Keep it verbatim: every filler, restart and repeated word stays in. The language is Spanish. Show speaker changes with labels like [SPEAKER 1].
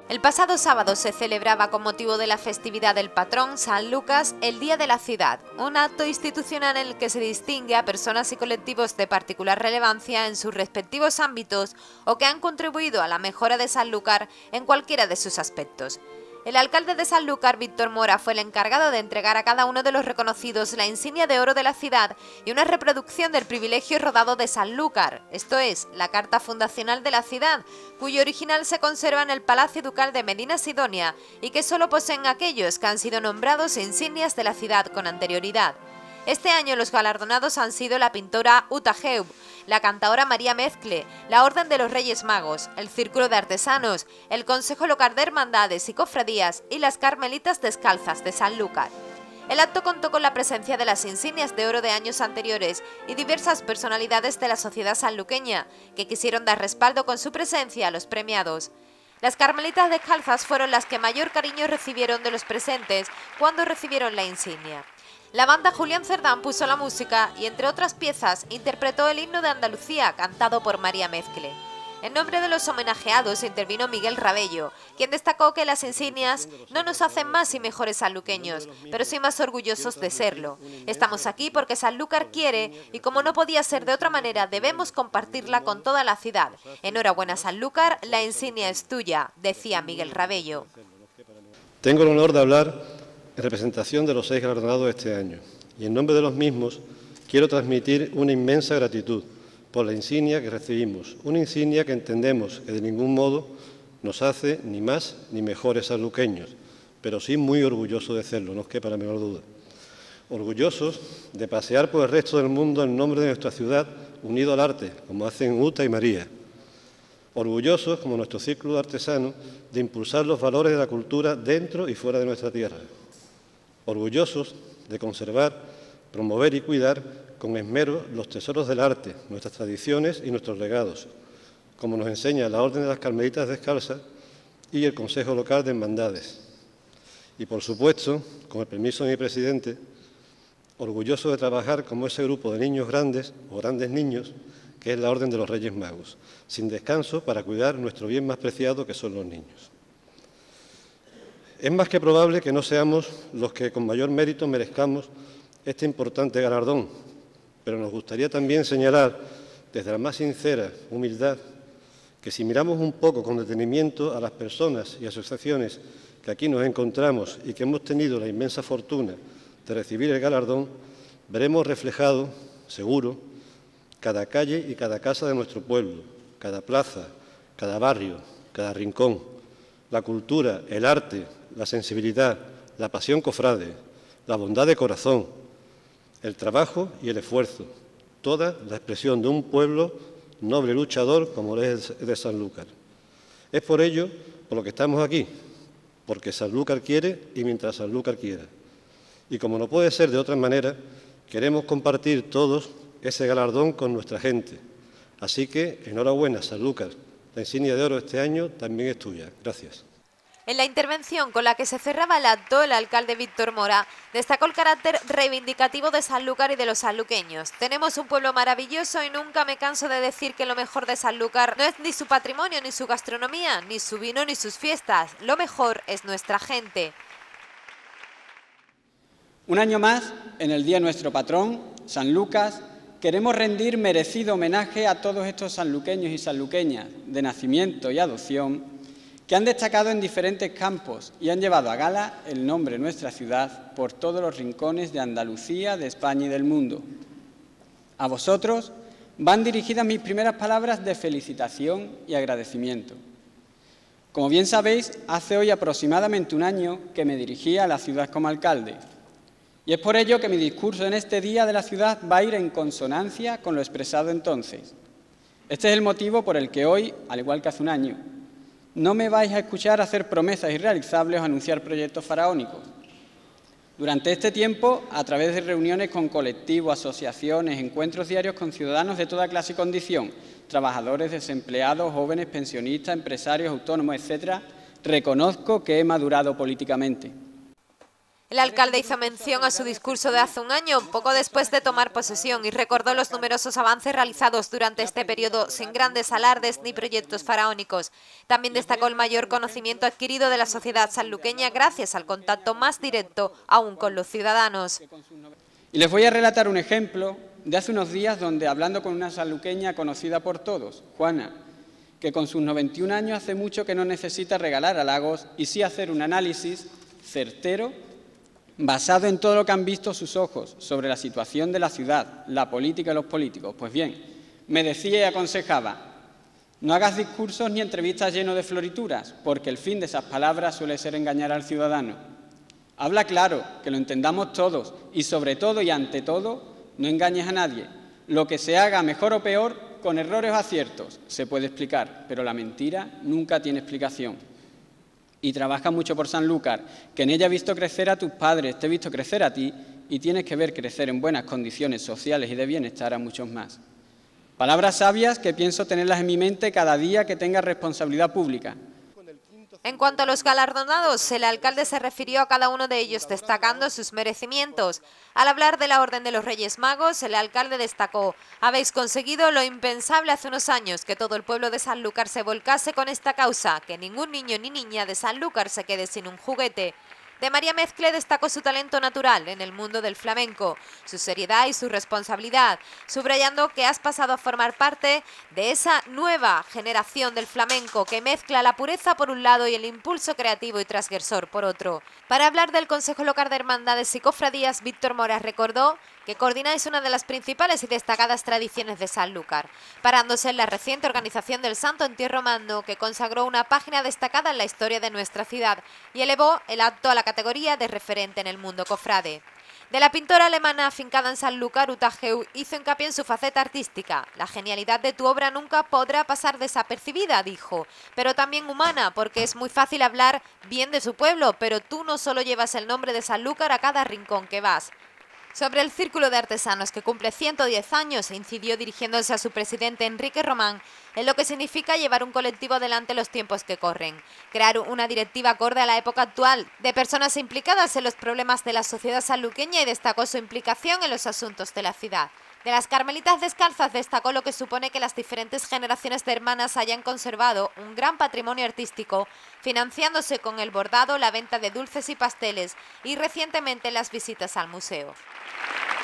[SPEAKER 1] El pasado sábado se celebraba con motivo de la festividad del patrón San Lucas el Día de la Ciudad, un acto institucional en el que se distingue a personas y colectivos de particular relevancia en sus respectivos ámbitos o que han contribuido a la mejora de Sanlúcar en cualquiera de sus aspectos. El alcalde de Sanlúcar, Víctor Mora, fue el encargado de entregar a cada uno de los reconocidos la insignia de oro de la ciudad y una reproducción del privilegio rodado de Sanlúcar, esto es, la carta fundacional de la ciudad, cuyo original se conserva en el Palacio Ducal de Medina Sidonia y que solo poseen aquellos que han sido nombrados insignias de la ciudad con anterioridad. Este año los galardonados han sido la pintora Uta Heub, la cantadora María Mezcle, la Orden de los Reyes Magos, el Círculo de Artesanos, el Consejo Local de Hermandades y Cofradías y las Carmelitas Descalzas de Sanlúcar. El acto contó con la presencia de las insignias de oro de años anteriores y diversas personalidades de la sociedad sanluqueña, que quisieron dar respaldo con su presencia a los premiados. Las Carmelitas Descalzas fueron las que mayor cariño recibieron de los presentes cuando recibieron la insignia. La banda Julián Cerdán puso la música y, entre otras piezas, interpretó el himno de Andalucía, cantado por María Mezcle. En nombre de los homenajeados intervino Miguel Rabello, quien destacó que las insignias no nos hacen más y mejores sanluqueños, pero sí más orgullosos de serlo. Estamos aquí porque Sanlúcar quiere y, como no podía ser de otra manera, debemos compartirla con toda la ciudad. Enhorabuena, Sanlúcar, la insignia es tuya, decía Miguel Rabello.
[SPEAKER 2] Tengo el honor de hablar en representación de los seis galardonados este año, y en nombre de los mismos quiero transmitir una inmensa gratitud por la insignia que recibimos, una insignia que entendemos que de ningún modo nos hace ni más ni mejores sanluqueños, pero sí muy orgullosos de serlo, no os quepa la menor duda. Orgullosos de pasear por el resto del mundo en nombre de nuestra ciudad, unido al arte, como hacen Uta y María. Orgullosos, como nuestro círculo de artesanos, de impulsar los valores de la cultura dentro y fuera de nuestra tierra. Orgullosos de conservar, promover y cuidar con esmero los tesoros del arte, nuestras tradiciones y nuestros legados, como nos enseña la Orden de las Carmelitas Descalzas y el Consejo Local de Hermandades. Y, por supuesto, con el permiso de mi presidente, orgulloso de trabajar como ese grupo de niños grandes o grandes niños que es la Orden de los Reyes Magos, sin descanso para cuidar nuestro bien más preciado que son los niños. Es más que probable que no seamos los que con mayor mérito merezcamos este importante galardón, pero nos gustaría también señalar, desde la más sincera humildad, que si miramos un poco con detenimiento a las personas y asociaciones que aquí nos encontramos y que hemos tenido la inmensa fortuna de recibir el galardón, veremos reflejado, seguro, cada calle y cada casa de nuestro pueblo, cada plaza, cada barrio, cada rincón, la cultura, el arte, la sensibilidad, la pasión cofrade, la bondad de corazón, el trabajo y el esfuerzo, toda la expresión de un pueblo noble luchador como lo es de Sanlúcar. Es por ello por lo que estamos aquí, porque Sanlúcar quiere y mientras Sanlúcar quiera. Y como no puede ser de otra manera, queremos compartir todos ese galardón con nuestra gente. Así que, enhorabuena, Sanlúcar. La insignia de oro este año también es tuya. Gracias.
[SPEAKER 1] En la intervención con la que se cerraba el acto, el alcalde Víctor Mora destacó el carácter reivindicativo de Sanlúcar y de los sanluqueños. Tenemos un pueblo maravilloso y nunca me canso de decir que lo mejor de Sanlúcar no es ni su patrimonio, ni su gastronomía, ni su vino, ni sus fiestas. Lo mejor es nuestra gente.
[SPEAKER 3] Un año más, en el día de nuestro patrón, San Lucas, queremos rendir merecido homenaje a todos estos sanluqueños y sanluqueñas de nacimiento y adopción que han destacado en diferentes campos y han llevado a gala el nombre de nuestra ciudad por todos los rincones de Andalucía, de España y del mundo. A vosotros van dirigidas mis primeras palabras de felicitación y agradecimiento. Como bien sabéis, hace hoy aproximadamente un año que me dirigí a la ciudad como alcalde. Y es por ello que mi discurso en este Día de la Ciudad va a ir en consonancia con lo expresado entonces. Este es el motivo por el que hoy, al igual que hace un año, no me vais a escuchar hacer promesas irrealizables o anunciar proyectos faraónicos. Durante este tiempo, a través de reuniones con colectivos, asociaciones, encuentros diarios con ciudadanos de toda clase y condición, trabajadores, desempleados, jóvenes, pensionistas, empresarios, autónomos, etcétera, reconozco que he madurado políticamente.
[SPEAKER 1] El alcalde hizo mención a su discurso de hace un año, poco después de tomar posesión, y recordó los numerosos avances realizados durante este periodo sin grandes alardes ni proyectos faraónicos. También destacó el mayor conocimiento adquirido de la sociedad sanluqueña gracias al contacto más directo aún con los ciudadanos.
[SPEAKER 3] Y les voy a relatar un ejemplo de hace unos días donde, hablando con una sanluqueña conocida por todos, Juana, que con sus noventa y un años hace mucho que no necesita regalar halagos y sí hacer un análisis certero basado en todo lo que han visto sus ojos sobre la situación de la ciudad, la política y los políticos. Pues bien, me decía y aconsejaba: no hagas discursos ni entrevistas llenos de florituras, porque el fin de esas palabras suele ser engañar al ciudadano. Habla claro, que lo entendamos todos, y sobre todo y ante todo, no engañes a nadie. Lo que se haga, mejor o peor, con errores o aciertos, se puede explicar, pero la mentira nunca tiene explicación. Y trabaja mucho por Sanlúcar, que en ella he visto crecer a tus padres, te he visto crecer a ti, y tienes que ver crecer en buenas condiciones sociales y de bienestar a muchos más. Palabras sabias que pienso tenerlas en mi mente cada día que tenga responsabilidad pública.
[SPEAKER 1] En cuanto a los galardonados, el alcalde se refirió a cada uno de ellos destacando sus merecimientos. Al hablar de la Orden de los Reyes Magos, el alcalde destacó: habéis conseguido lo impensable hace unos años, que todo el pueblo de Sanlúcar se volcase con esta causa, que ningún niño ni niña de Sanlúcar se quede sin un juguete. De María Mezcle destacó su talento natural en el mundo del flamenco, su seriedad y su responsabilidad, subrayando que has pasado a formar parte de esa nueva generación del flamenco que mezcla la pureza por un lado y el impulso creativo y transgresor por otro. Para hablar del Consejo Local de Hermandades y Cofradías, Víctor Moras recordó que coordináis una de las principales y destacadas tradiciones de Sanlúcar, parándose en la reciente organización del Santo Entierro Magno, que consagró una página destacada en la historia de nuestra ciudad y elevó el acto a la categoría de referente en el mundo cofrade. De la pintora alemana afincada en Sanlúcar, Uta Heu hizo hincapié en su faceta artística. La genialidad de tu obra nunca podrá pasar desapercibida, dijo, pero también humana, porque es muy fácil hablar bien de su pueblo, pero tú no solo llevas el nombre de Sanlúcar a cada rincón que vas. Sobre el Círculo de Artesanos, que cumple ciento diez años, incidió dirigiéndose a su presidente Enrique Román en lo que significa llevar un colectivo adelante los tiempos que corren, crear una directiva acorde a la época actual, de personas implicadas en los problemas de la sociedad sanluqueña, y destacó su implicación en los asuntos de la ciudad. De las Carmelitas Descalzas destacó lo que supone que las diferentes generaciones de hermanas hayan conservado un gran patrimonio artístico, financiándose con el bordado, la venta de dulces y pasteles y recientemente las visitas al museo.